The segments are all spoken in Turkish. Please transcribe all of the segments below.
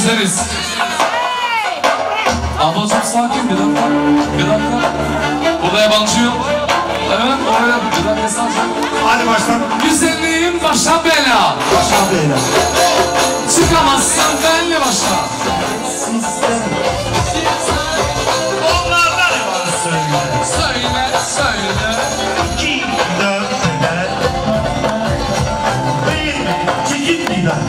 özleriz. Ablacığım sakin bir dakika. Bir dakika. Burada yabancı yok. Evet oraya bir dakika sakin. Hadi baştan. Güzelliğim başa bela. Başa bela. Çıkamazsan benle başla. Onlarda ne var söyle. Söyle söyle. 2, 4, neler? Bir mi? Çekil bir daha.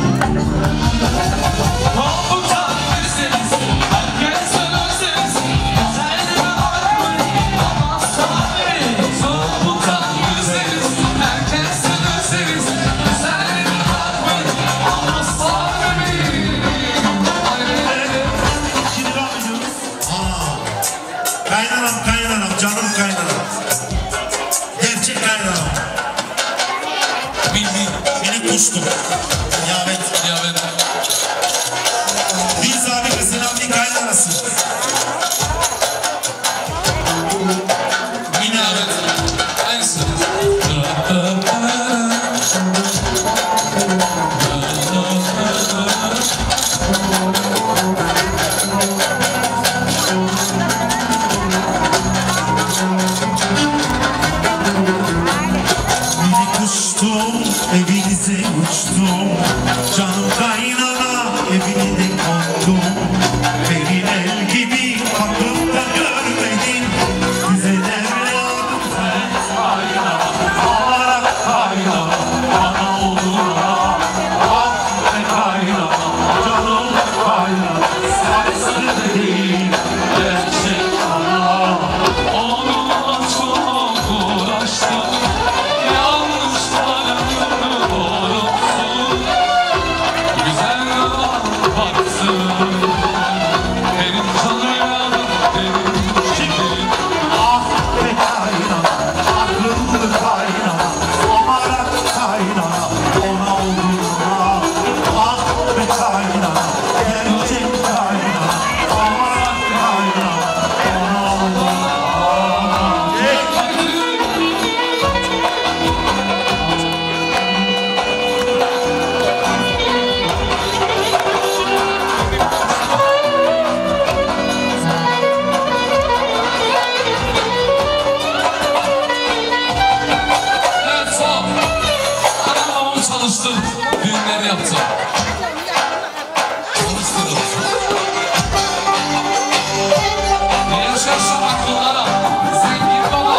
Kaynanam, canım kaynanam. Gerçek kaynanam. Beni kuştum. Evet. Biz abi kızın abinin kaynanası. Yine evet. Aynısı. Evinize uçtum, canım kaynana evine kondum. Beni el gibi aklımda görmedin, güzel evladım sen kaynana. Ağara kaynana, bana olurlar, ah be kaynana, canım kaynana. Sensiz değil, gerçek ana, onunla çok uğraştım. Düğünleri yaptı. Yaşasın akıllara. Zengin baba.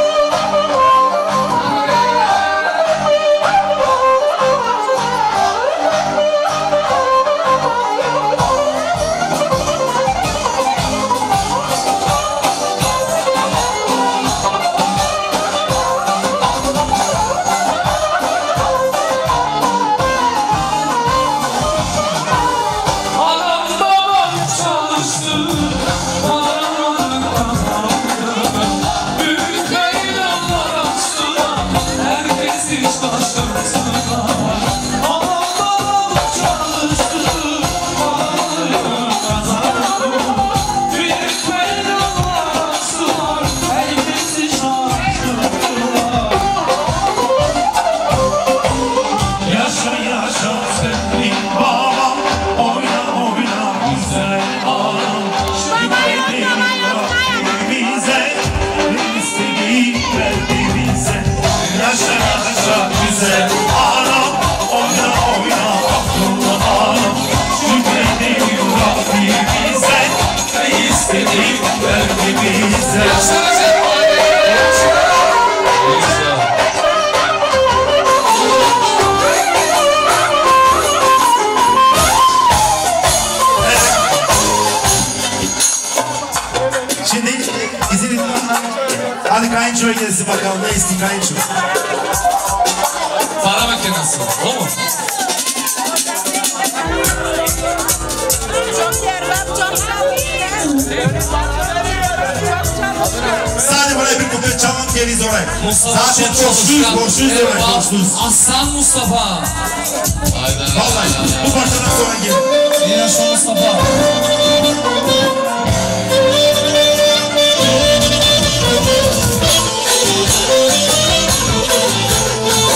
Şimdi izin edin. Hadi kayınçoya gelsin bakalım ne istiyor kayınço. Para makinesi. O mu? Sadece buraya bir kutu çalın geliz oraya. Zaten borçluyuz oraya borçluyuz. Aslan Mustafa. Vallahi bu parçadan sonra gelin. İyi yaşa Mustafa.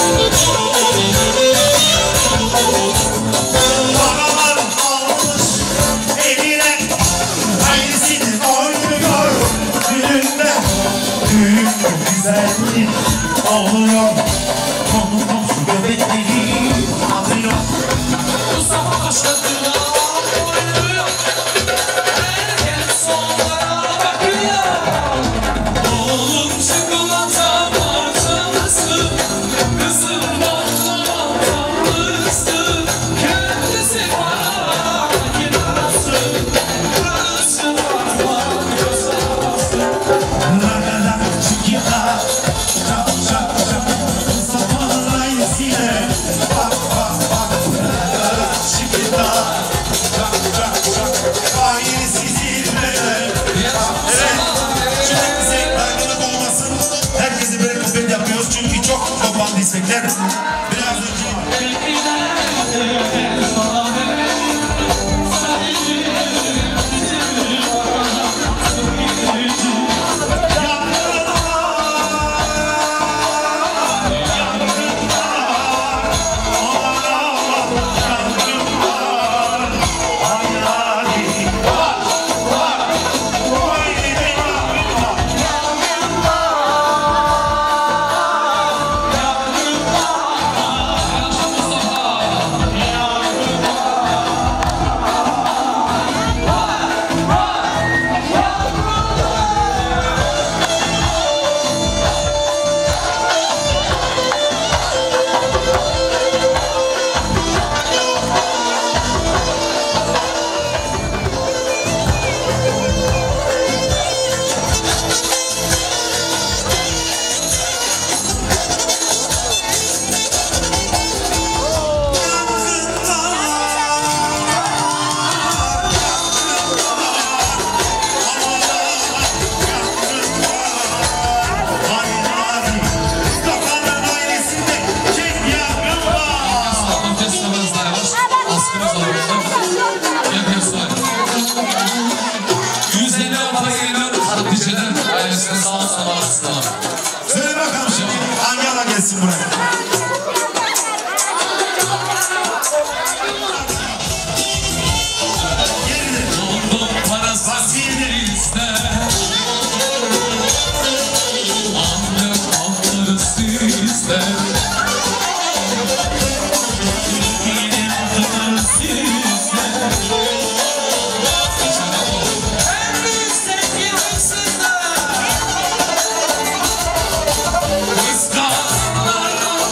Paralar almış oluyor. Konu komşu göbekleri atıyor. Bu sabah başladı oynuyor. Herkes onlara bakıyor. Oğlum çikolata parçası, kızım baklava tatlısı. Kendisi para makinası, burası parmak göstermesi. Ragada çıkita, çap çap çap, Mustafa'nın ailesiyle. Bak bak bak, ragada çıkita, çap çap çap, ailesi zirvede. Evet, şimdi bize dargınlık olmasın. Herkesi böyle kısmet yapıyoruz çünkü çok kapandı istekler. Biraz önce söyle bakalım şimdi hangi ala gelsin buraya? Kıskanlar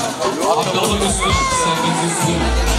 Abdal'ın üstü, sevginin üstü.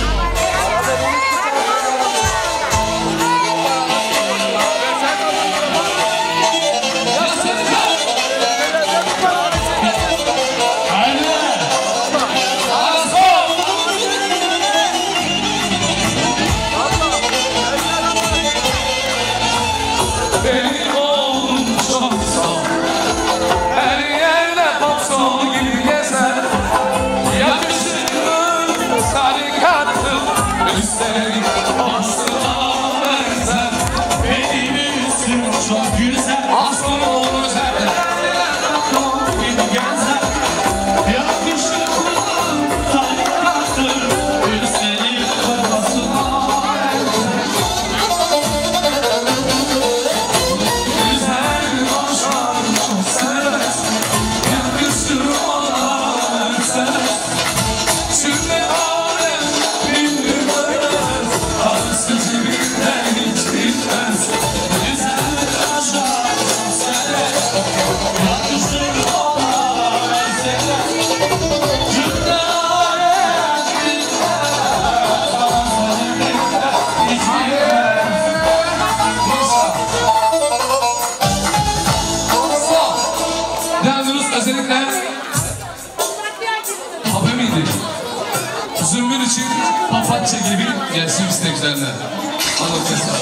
Papatya gibi gelsin isteklerine. Anlatırsa.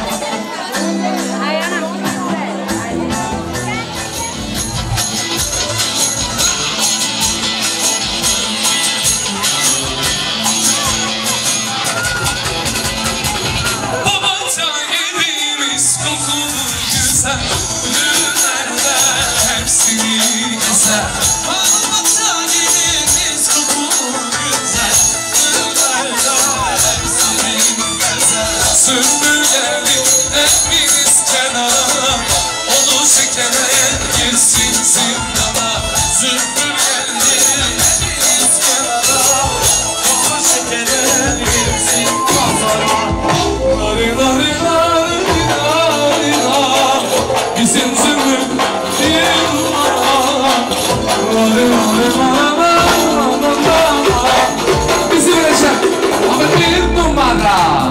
Papatya gibimiz kokulu güzel, güllerle hepsini ezer. Papatya gibimiz kokulu güzel, sümbül geldi hepiniz kenara, onu şekere girsin zindana. Sümbül geldi hepiniz kenara, onu şekere girsin pazara. Lari lari lari lari lari, bizim sümbül yıllar. Lari lari lari lari, bizim Recep ama bir numara.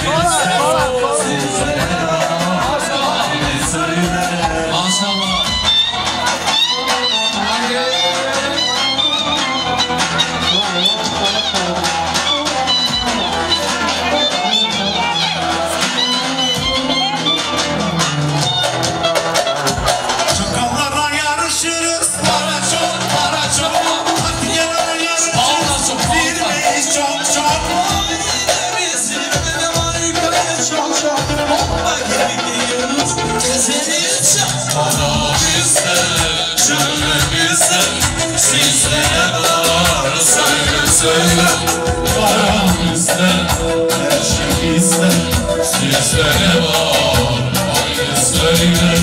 Maşallah. bizde, çölemizde, sizlere var, söyle söyle. Paramızda, her şey bizde, sizlere var, haydi söyle.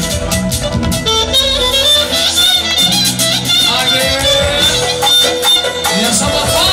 Haydi, yaşa baba.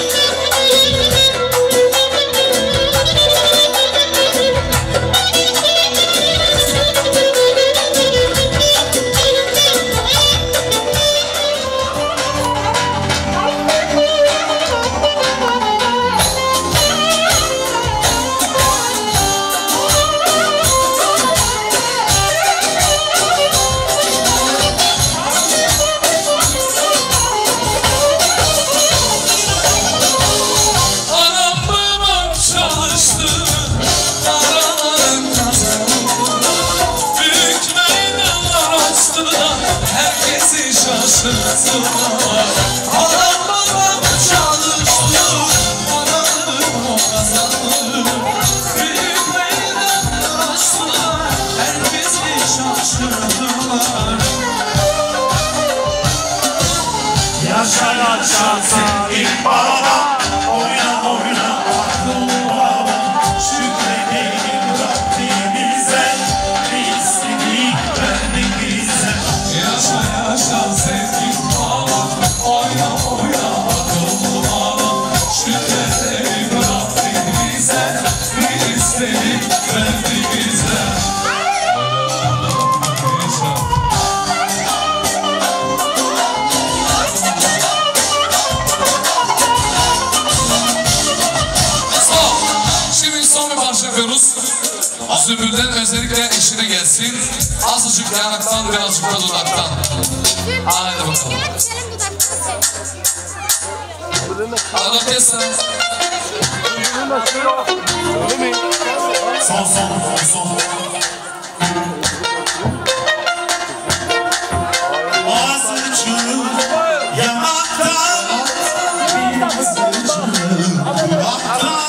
Yaşa yaşa sevgim bana, oyna oyna aklım bana. Şükredelim Rabbimize, istedik verdik bize. Yaşa yaşa sevgim bana, oyna oyna aklım bana. Şükredelim Rabbimize, istedik verdik bize. Süpürden özellikle işine gelsin. Azıcık yanaktan, birazcık da dudaktan. Haydi bakalım. Arada kesin. Son. Azıcık yanaktan, azıcık dudaktan.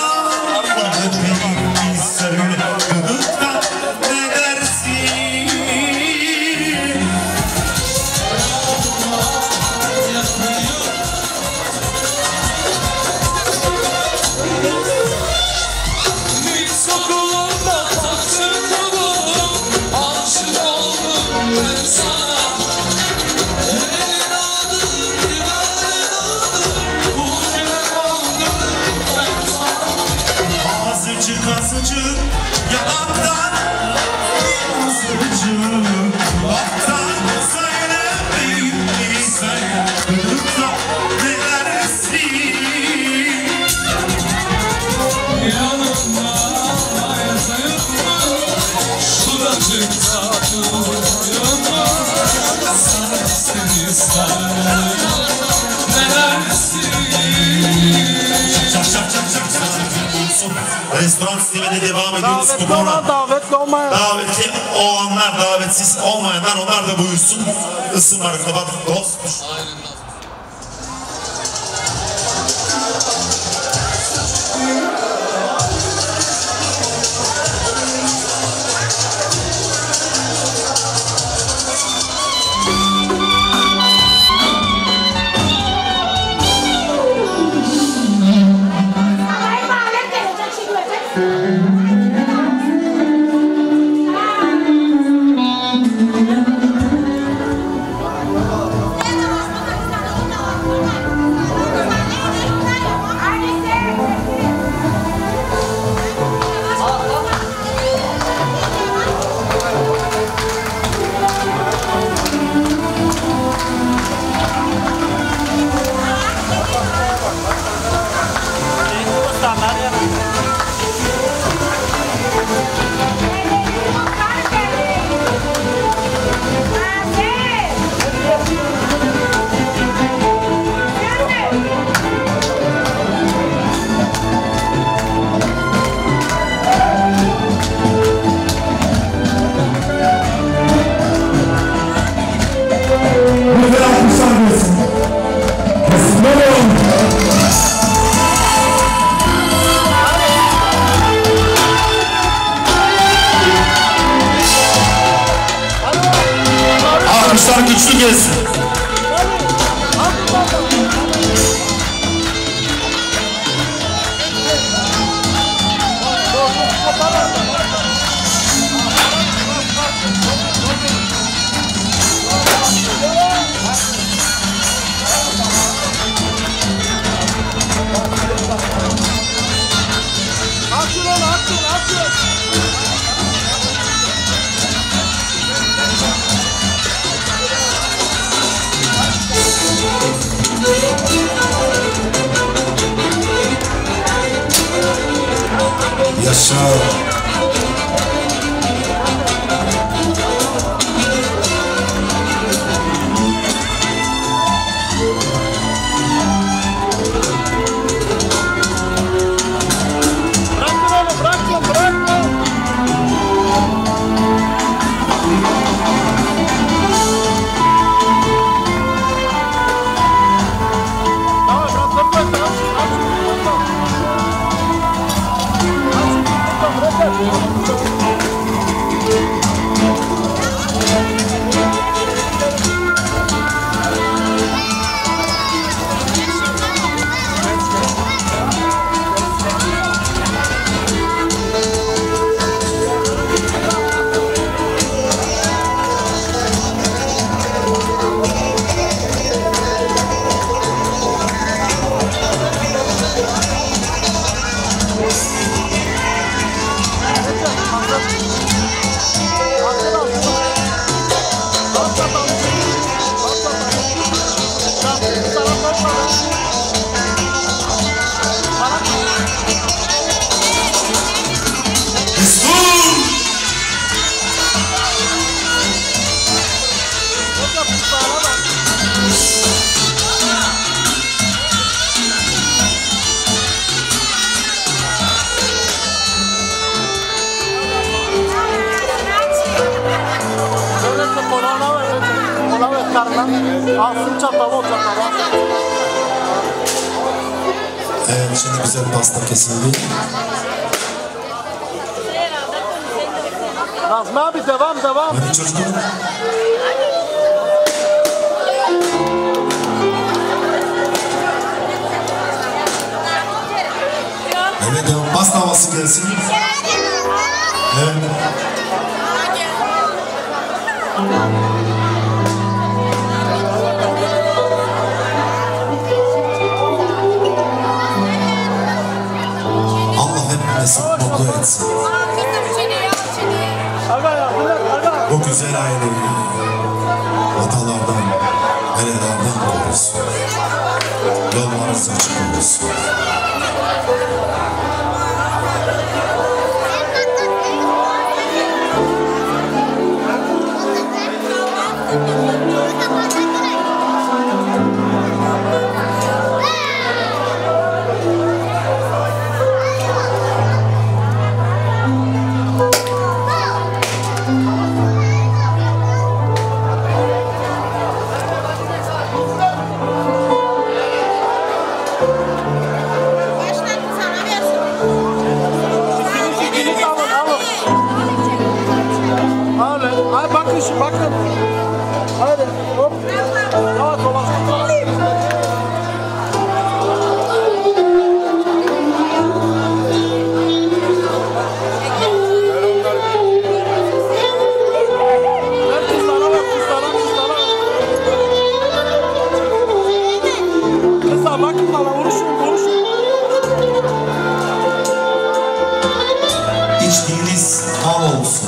Azıcık yalandan, azıcık baktan. Söyle beni söyle, kırıkta nelersin? Yanımda yazayım mı? Şuracıkta durayım mı? Sana seni ister nelersin? Restoran sistemine devam ediyoruz. Kupona. Davetli olmayan. Davetli olanlar, davetsiz olmayanlar, onlar da buyursun. Isınmadık bak dost. Alkışlar güçlü gelsin. Yaşa. Evet, şimdi güzel pasta kesildi. Nazmi abi devam. Hadi çocuklar. Evet, devam. Pasta havası gelsin. Evet. Allah hepimizi mutlu etsin. Bu güzel aileyi hatalardan, helelerden korusun. Yollarınız açık olsun. Bakın. Hadi hop. Yavaş yavaş. Kızlar bakın bana vuruşun. İçtiğiniz al olsun.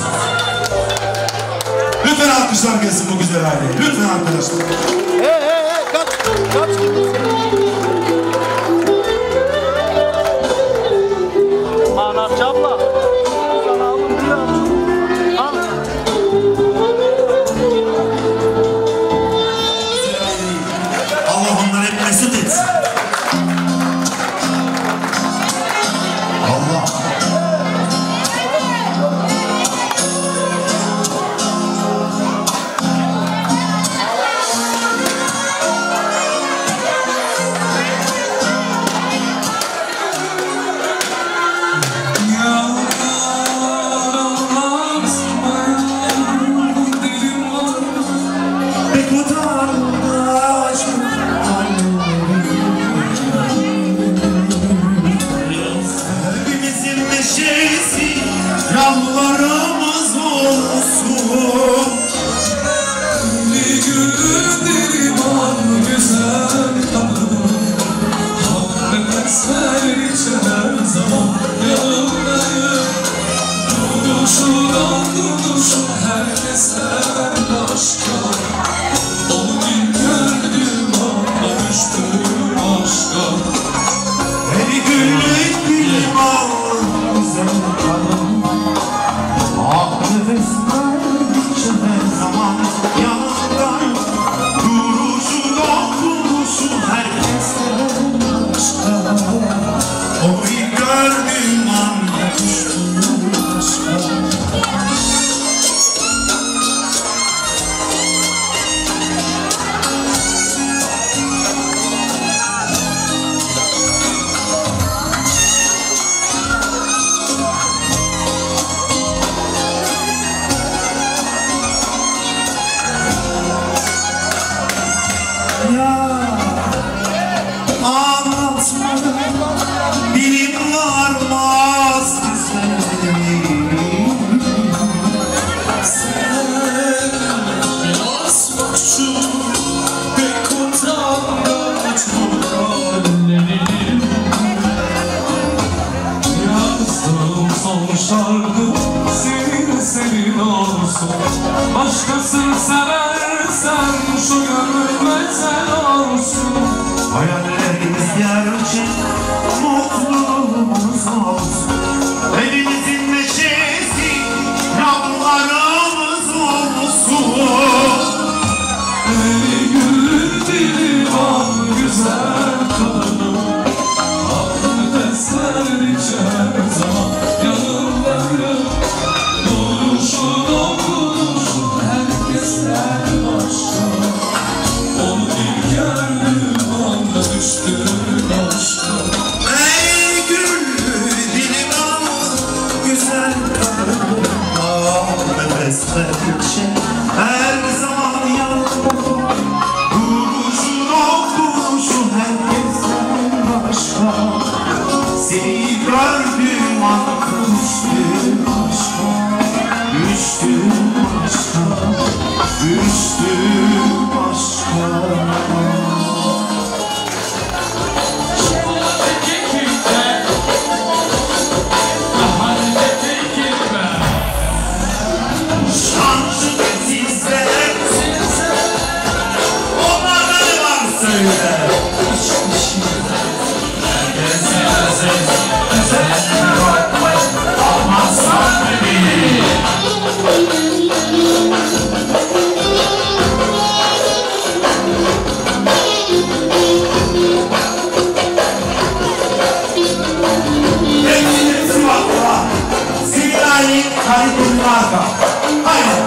Lütfen alkışlar gelsin bu güzel aileye. Lütfen arkadaşlar. Hey kaç Manavcı abla. Sana alın diyor. Al. Allah onları hep mesut etsin. Allah. utangaç hepimizin neşesi yalvarımız olsun. Bir gül diliman güzel kadın, nefesler içer zaman yanındayım. Duruşudan duruşu herkesten başka, onu ilk gördüğüm anda düştüm aşka. Her günlük bir mal güzel kadın, nefesler içer zaman yanındayım. Duruşudan duruşu herkesten başka, onu ilk gördüğüm anda düştüm aşka. Dilim varmaz güzelliğim. Sen biraz mahcup, pek utangaç bu hallerim. Yazdım son şarkı senin olsun. Başkasını seversen şu gönlüm mezel olsun. Hayallerimiz gerçek, mutluluğumuz olsun. Elimizin neşesi, yavrularımız olsun. Ey gül diliman güzel kadınım, nefesler içer zaman yanındayım. Duruşun okunuşun herkesten başka, onu ilk gördüğüm anda düştüm aşka. Ey gül dilim al, güzel kadın, nefesler içer her zaman yanımda. Duruşun okunuşun herkesten başka, seni gördüğüm anda düştüm aşka. Düştüm aşka, düştüm aşka. Şanslı sizler, onlara ne var söyle. Almazsan beni. Hepsi vakfa, Sivilay Kaybın Marka. Hayır.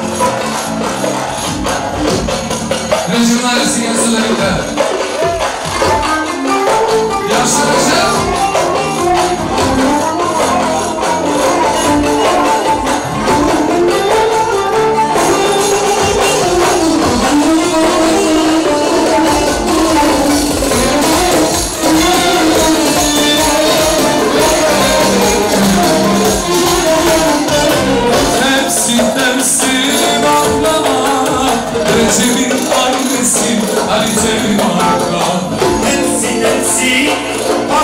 Rejimler siyasetlerinde yaşlanacak. Hepsi baklava, Recep'in annesi Ali Cemil Marka. Hepsi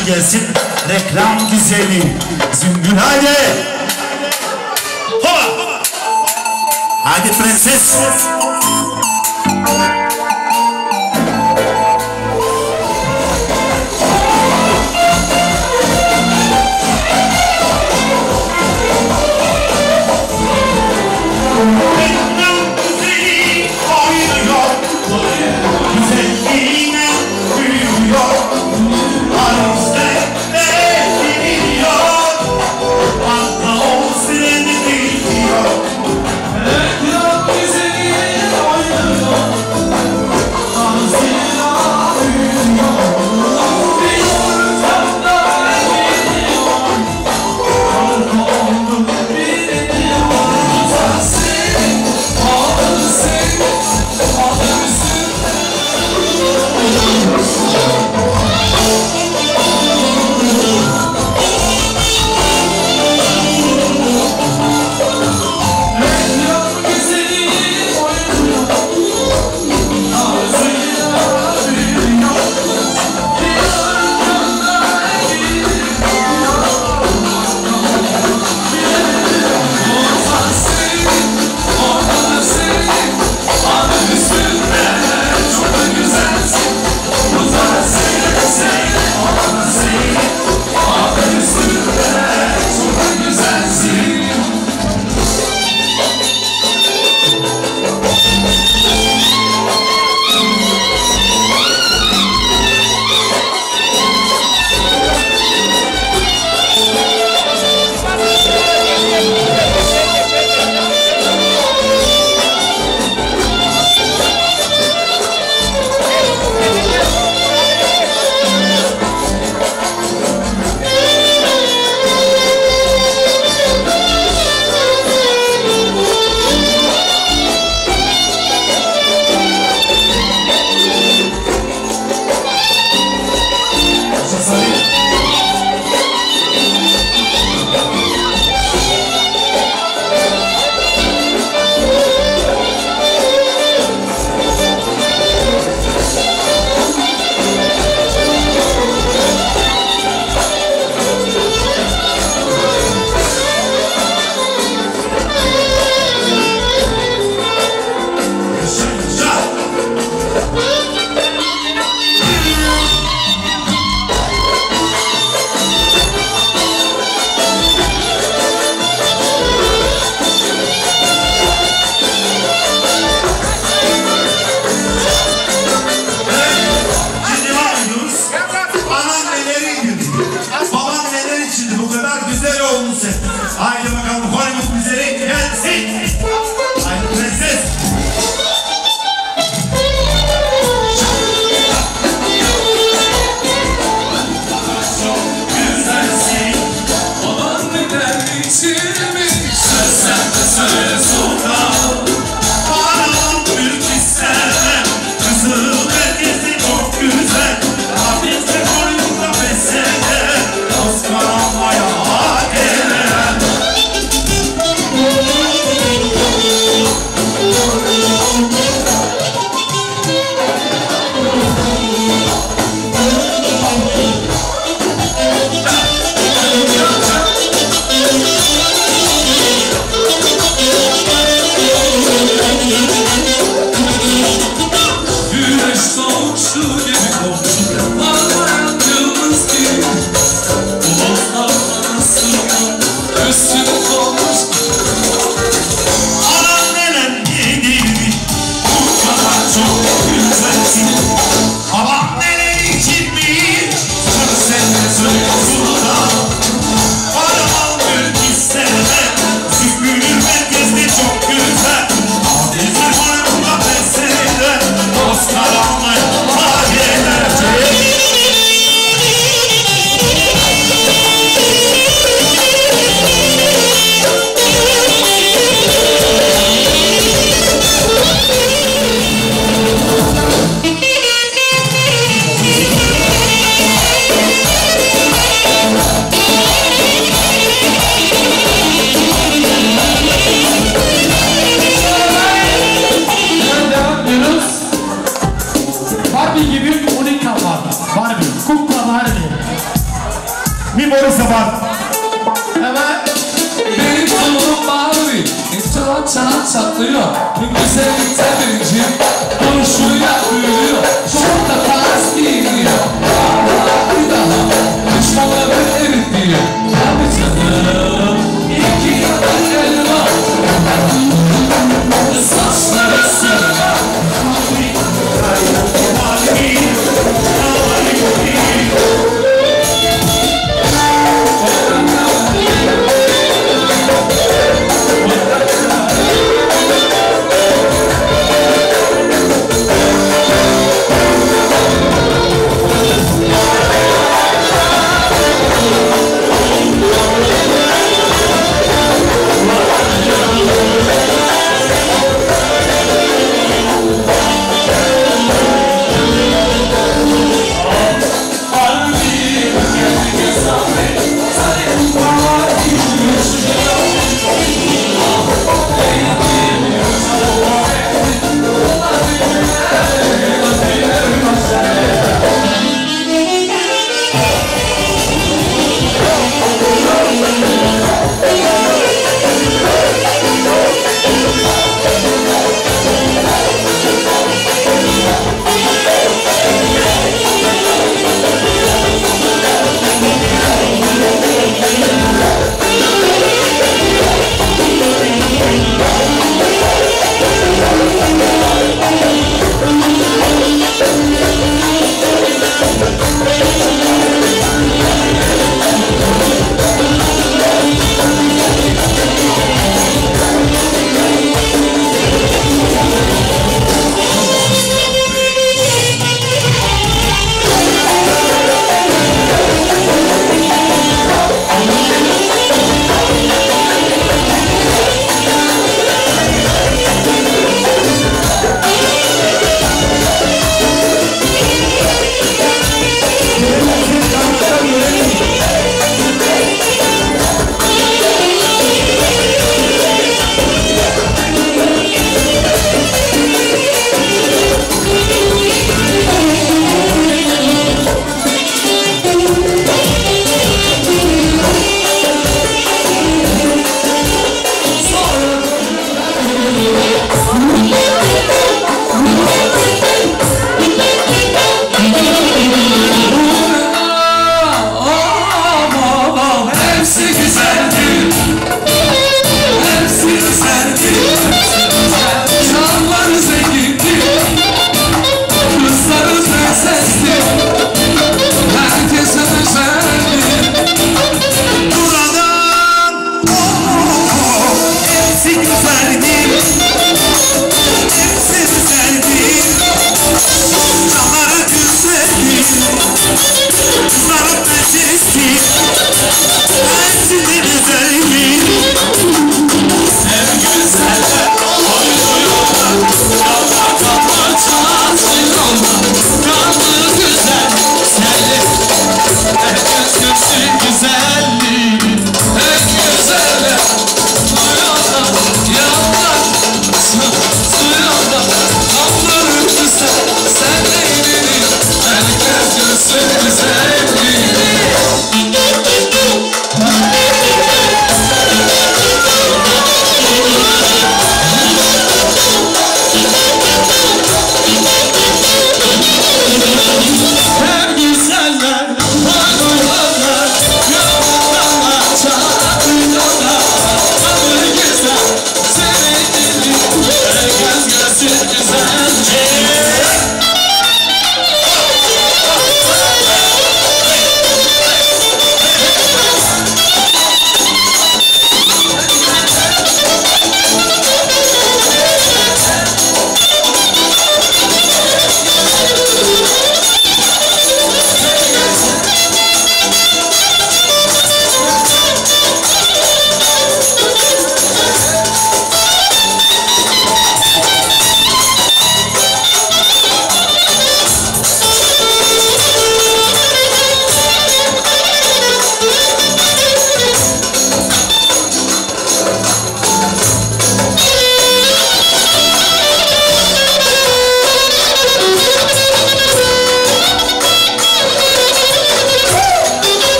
için gelsin. Reklam güzeli. Zümbül haydi. Hova. Haydi prenses. Güzel sevinci konuşuyor büyüyor. Çok da tarz giyiniyor. Bir daha düşmanları erit diyor. Tabi canım iki yana elma. Saçları sırma.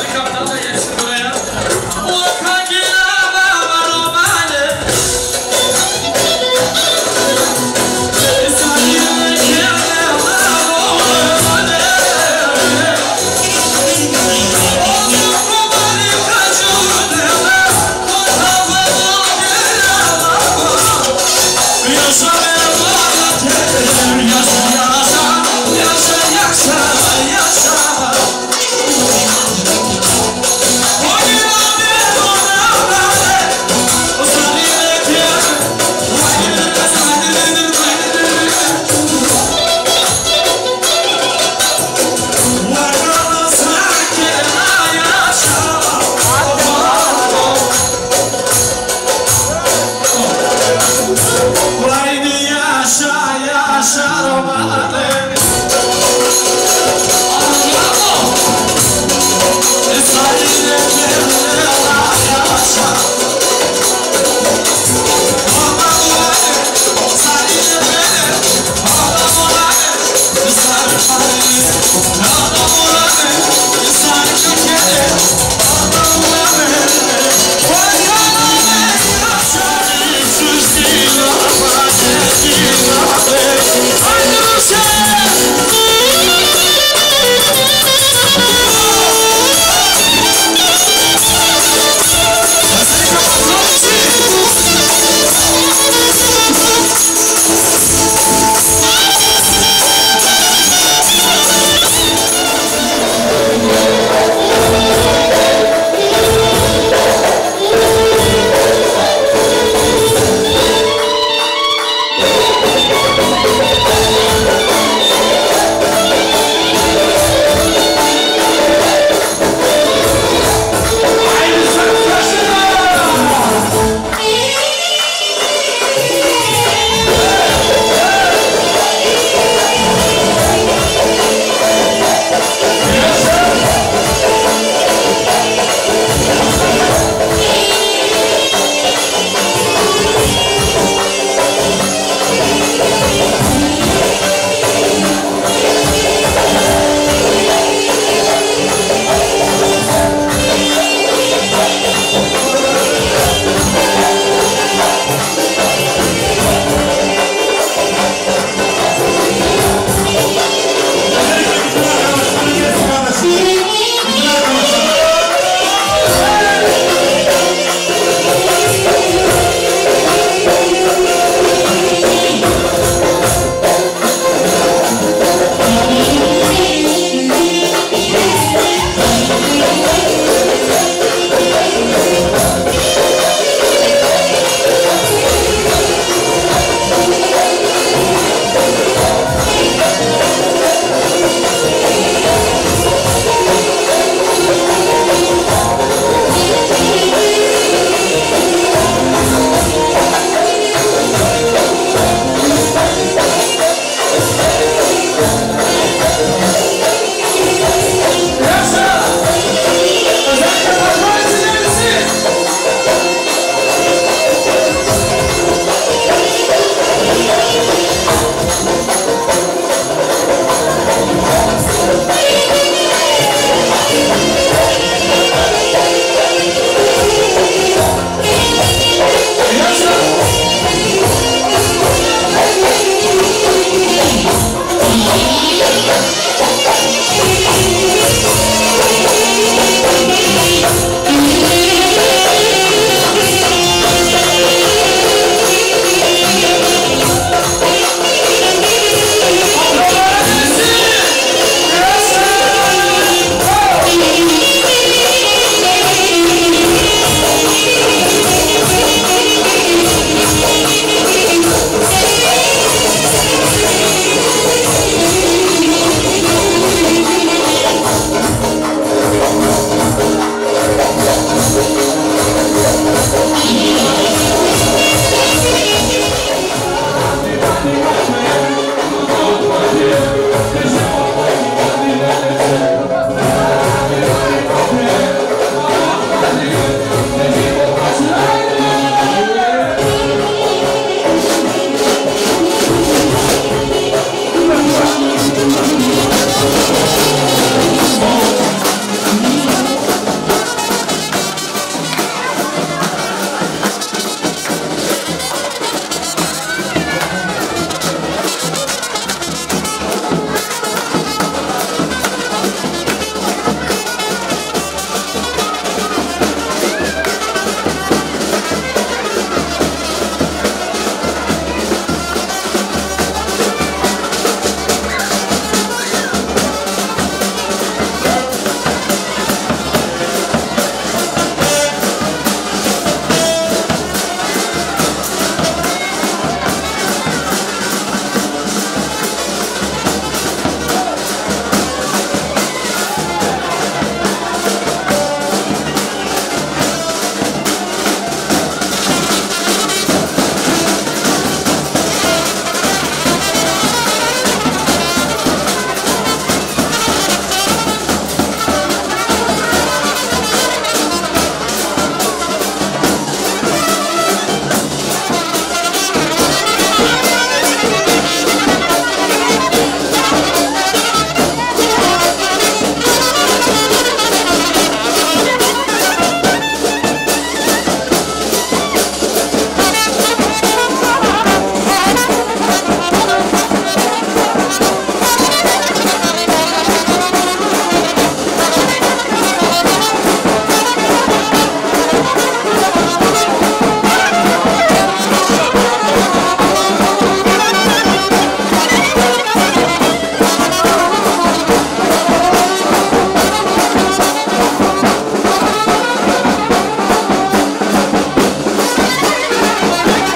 Hadi kaptan da